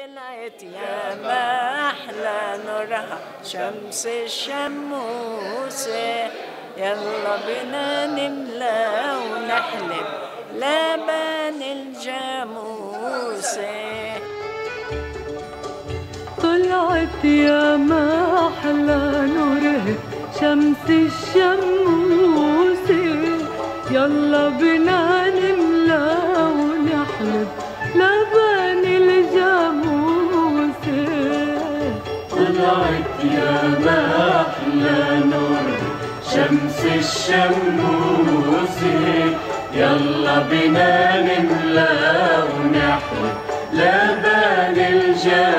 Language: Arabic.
طلعت يا ما أحلى نورها شمس الشموسة، يلا بنا نملى ونحلب لبن الجاموسة. طلعت يا ما أحلى نورها شمس الشموسة، يلا بنا نملى ونحلب لبن الجاموسة. طلعت يا ما أحلى نورها شمس الشموسة، يلا بنا نملى ونحلب لبن الجاموسة.